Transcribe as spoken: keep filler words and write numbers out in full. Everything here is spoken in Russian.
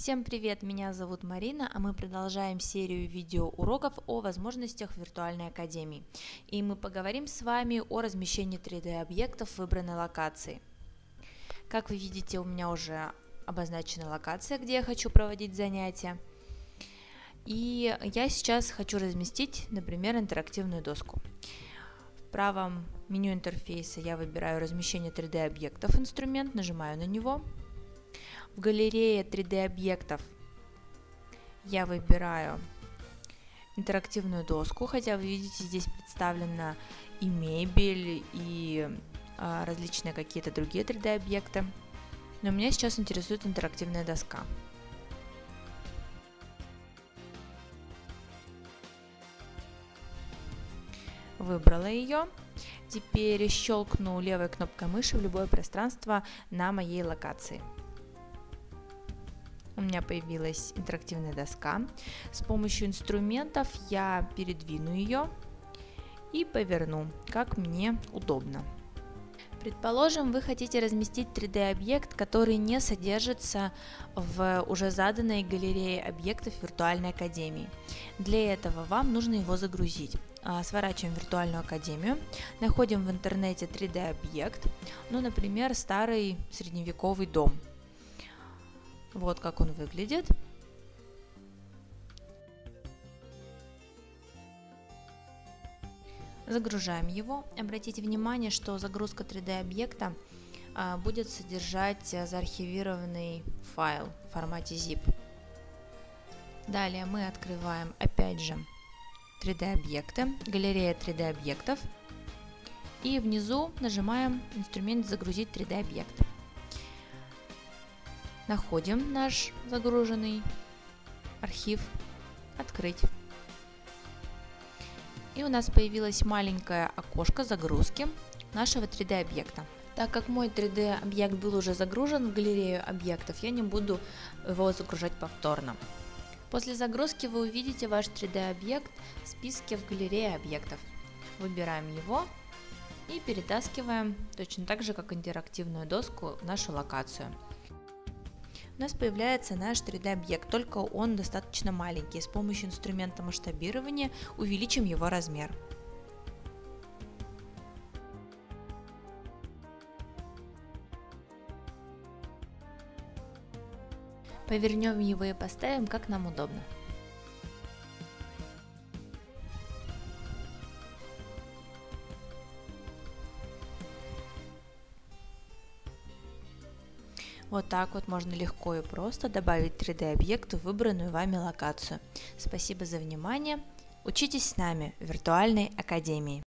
Всем привет, меня зовут Марина, а мы продолжаем серию видеоуроков о возможностях виртуальной академии. И мы поговорим с вами о размещении три дэ объектов в выбранной локации. Как вы видите, у меня уже обозначена локация, где я хочу проводить занятия. И я сейчас хочу разместить, например, интерактивную доску. В правом меню интерфейса я выбираю размещение три дэ объектов инструмент, нажимаю на него. В галерее три дэ объектов я выбираю интерактивную доску, хотя вы видите, здесь представлена и мебель, и а, различные какие-то другие три дэ объекты. Но меня сейчас интересует интерактивная доска. Выбрала ее. Теперь щелкну левой кнопкой мыши в любое пространство на моей локации. У меня появилась интерактивная доска. С помощью инструментов я передвину ее и поверну, как мне удобно. Предположим, вы хотите разместить три дэ объект, который не содержится в уже заданной галерее объектов виртуальной академии. Для этого вам нужно его загрузить. Сворачиваем виртуальную академию, находим в интернете три дэ объект, ну, например, старый средневековый дом. Вот как он выглядит. Загружаем его. Обратите внимание, что загрузка три дэ объекта а, будет содержать заархивированный файл в формате зип. Далее мы открываем опять же три дэ объекты, галерея три дэ объектов, и внизу нажимаем инструмент «Загрузить три дэ объект». Находим наш загруженный архив, открыть. И у нас появилось маленькое окошко загрузки нашего три дэ объекта. Так как мой три дэ объект был уже загружен в галерею объектов, я не буду его загружать повторно. После загрузки вы увидите ваш три дэ объект в списке в галерее объектов. Выбираем его и перетаскиваем точно так же, как интерактивную доску, в нашу локацию. У нас появляется наш три дэ объект, только он достаточно маленький. С помощью инструмента масштабирования увеличим его размер. Повернем его и поставим, как нам удобно. Вот так вот можно легко и просто добавить три дэ объект в выбранную вами локацию. Спасибо за внимание. Учитесь с нами в виртуальной академии.